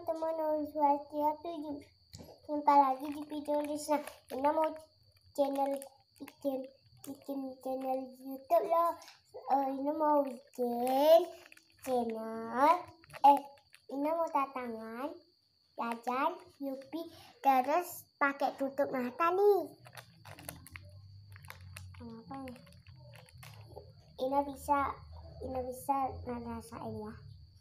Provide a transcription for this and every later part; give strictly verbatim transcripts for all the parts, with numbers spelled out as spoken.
teman-teman, Om Swastiastu. Jumpa lagi di video Lisna. Ini mau channel bikin bikin channel YouTube loh. Uh, ini mau bikin channel eh ini mau tatangan jajan Yupi terus pakai tutup mata nih. Apa nih? Ini bisa ini bisa ngerasain ya.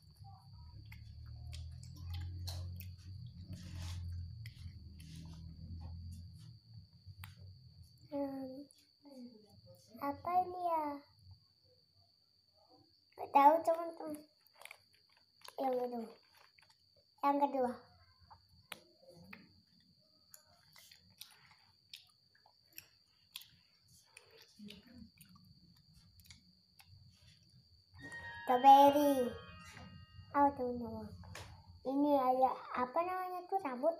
Hmm, apa ini ya? Gak tahu teman-teman. Yang kedua, yang kedua. Strawberry. Oh teman-teman. Ini ada apa namanya tuh rambut.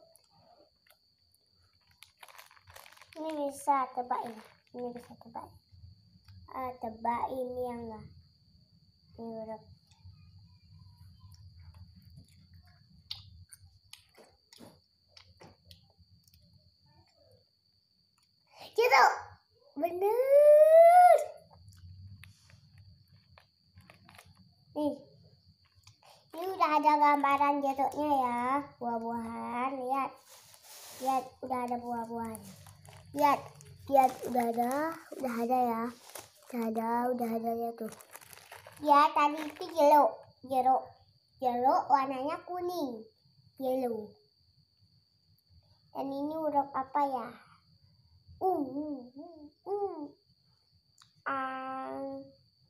Ini bisa tebak ini. Ini bisa tebak. Ah, tebak ini yang enggak. Ini udah. Gitu. Bener. Nih. Ini udah ada gambaran jeruknya ya. Buah-buahan, lihat. Lihat udah ada buah-buahan. Lihat, lihat udah ada, udah ada ya. Udah ada, udah ada ya tuh. Ya, tadi itu jeruk, jeruk. Jeruk warnanya kuning. Yellow. Dan ini huruf apa ya? Uh, uh, uh, uh. Um,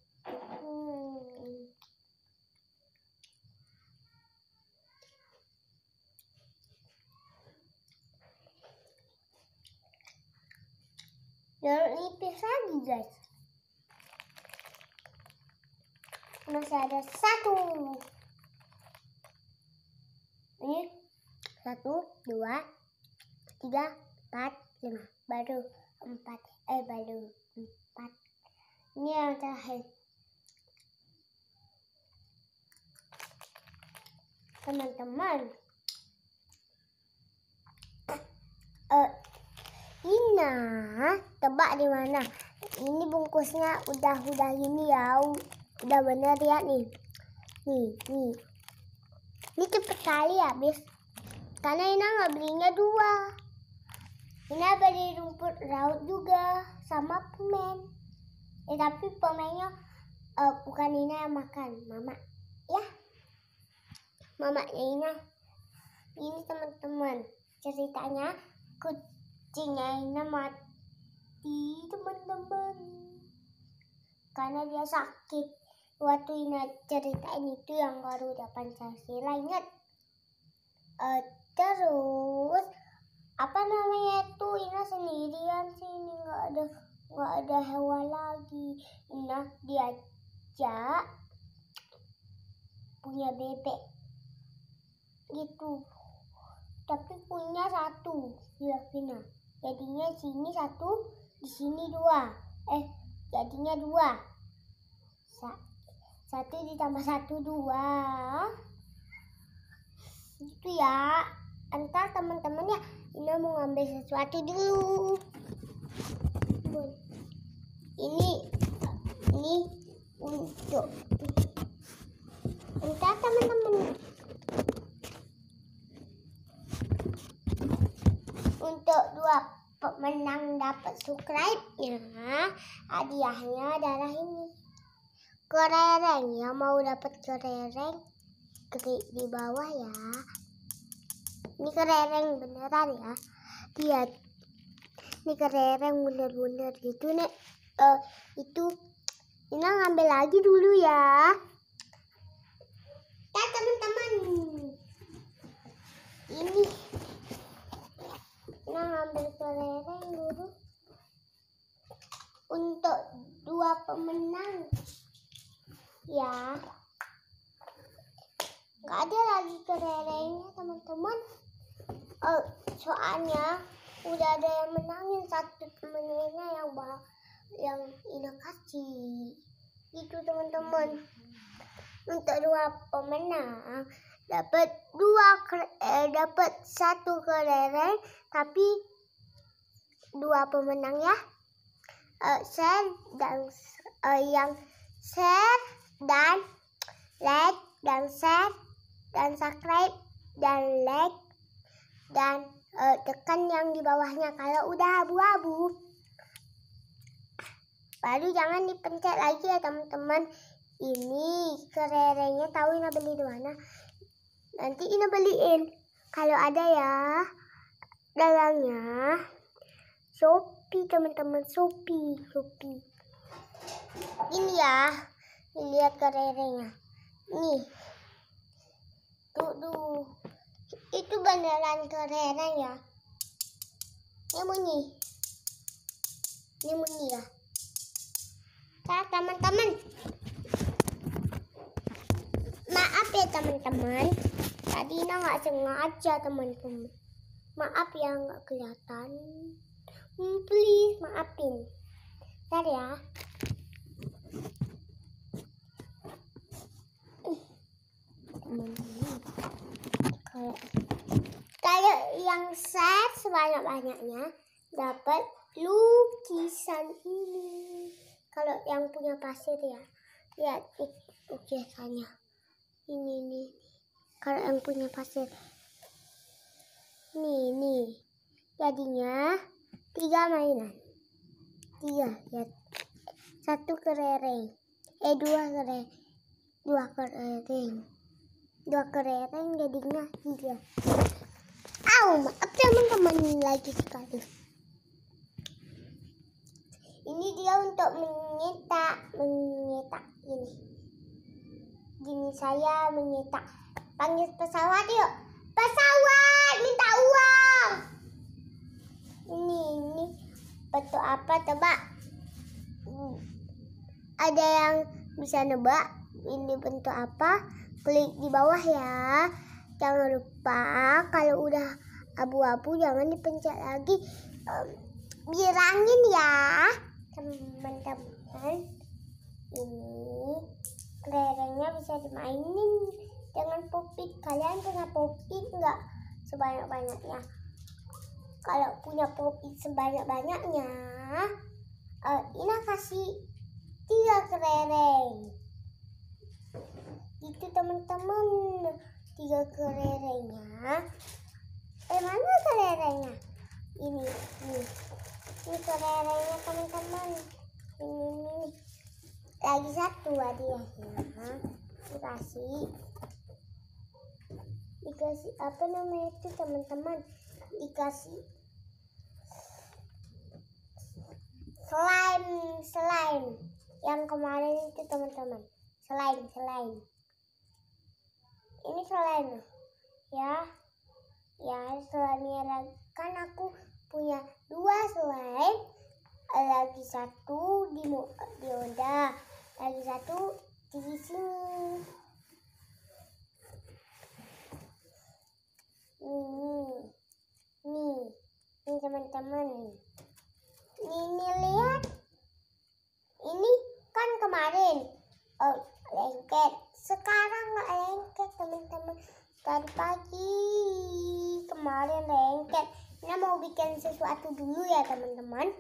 hmm. Jeruk nipis lagi guys. Masih ada satu. Ini satu, dua, tiga, empat, lima. Baru empat. Eh baru empat. Ini yang terakhir. Teman-teman. Eh, Ina, tebak di mana? Ini bungkusnya udah-udah gini ya, udah bener ya nih. Nih, nih. Ini cepet kali habis. Karena Ina nggak belinya dua. Ina beli rumput laut juga sama permen. Eh tapi permennya uh, bukan Ina yang makan, Mama. Ya, Mamanya Ina. Ini teman-teman ceritanya kucingnya Ina mati teman-teman karena dia sakit. Waktu Ina ceritain itu yang Garuda Pancasila, ingat. Uh, terus apa namanya itu Ina sendirian sini, nggak ada nggak ada hewan lagi. Ina diajak punya bebek gitu. Tapi punya satu ya Vina. Jadinya sini satu, di sini dua. Eh, jadinya dua. Sa satu ditambah satu dua. Gitu ya. Entar teman-teman ya, Ina mau ngambil sesuatu dulu. Ini ini untuk entar teman-teman. Untuk dua pemenang dapat subscribe-nya, hadiahnya adalah ini. Kelereng, yang mau dapat kelereng klik di bawah ya. Ini kelereng beneran ya. Lihat. Ini kelereng bener-bener gitu nih. Uh, itu Ina ngambil lagi dulu ya. Ya teman-teman. Ini Ina ngambil kelereng dulu untuk dua pemenang ya. Gak ada lagi kelerengnya teman-teman. Oh, soalnya udah ada yang menangin satu temennya yang bah yang Ina kasih. Itu teman-teman. Untuk dua pemenang dapat dua eh, dapat satu kelereng, tapi dua pemenang ya. Uh, share dan uh, yang share dan like dan share dan subscribe dan like dan uh, tekan yang di bawahnya kalau udah abu-abu. Baru jangan dipencet lagi ya teman-teman. Ini kelerengnya tahu Ina beli di mana? Nanti Ina beliin kalau ada ya. Dalangnya Shopee teman-teman, Shopee, Shopee. Ini ya, lihat kelerengnya. Nih, tuh, tuh, itu beneran kelereng ya. Ini bunyi, ini bunyi ya. Nah, teman-teman, maaf ya teman-teman. Tadi Ina nggak sengaja teman-teman. Maaf ya nggak kelihatan. Hmm, please maafin. Bentar ya. Kalau kalau yang share sebanyak-banyaknya dapat lukisan ini. Kalau yang punya pasir ya, lihat nih lukisannya. Ini nih. Kalau yang punya pasir. Nih nih. Jadinya tiga mainan, tiga lihat, satu kelereng, eh dua kelereng, dua kelereng, dua kelereng jadinya tiga. Au, maaf teman-teman lagi sekali. Ini dia untuk menyetak, menyetak ini. Gini saya menyetak. Panggil pesawat yuk, pesawat minta uang. Ini, ini bentuk apa tebak? Hmm. Ada yang bisa nebak ini bentuk apa? Klik di bawah ya. Jangan lupa kalau udah abu-abu jangan dipencet lagi. Um, bilangin ya teman-teman. Ini kelerengnya bisa dimainin dengan popit. Kalian punya popit nggak? Sebanyak-banyaknya. Kalau punya popit sebanyak-banyaknya, uh, Ina kasih tiga kelereng. Itu teman-teman, tiga kelerengnya. Eh mana kelerengnya? Ini, ini, ini kelerengnya teman-teman. Ini, ini, lagi satu hadiahnya. Dikasih, dikasih apa namanya itu teman-teman? Dikasih slime, slime yang kemarin itu teman-teman, slime, slime. Ini slime ya, ya slime lagi. Kan aku punya dua slime, lagi satu di di Oda, lagi satu di sini. Ini. Nih, nih teman-teman. Nih, nih lihat. Ini kan kemarin oh, lengket. Sekarang nggak lengket teman-teman. Tadi pagi kemarin lengket. Ini mau bikin sesuatu dulu ya teman-teman.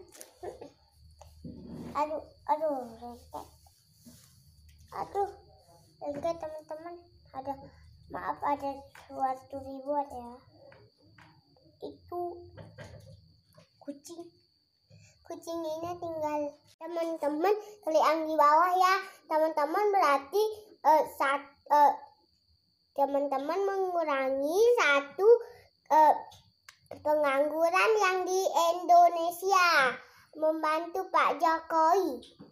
Aduh, aduh lengket. Aduh, lengket teman-teman. Ada, maaf ada suatu ribuan ya. Itu kucing kucing ini tinggal teman-teman klik yang di bawah ya teman-teman. Berarti uh, saat uh, teman-teman mengurangi satu uh, pengangguran yang di Indonesia, membantu Pak Jokowi.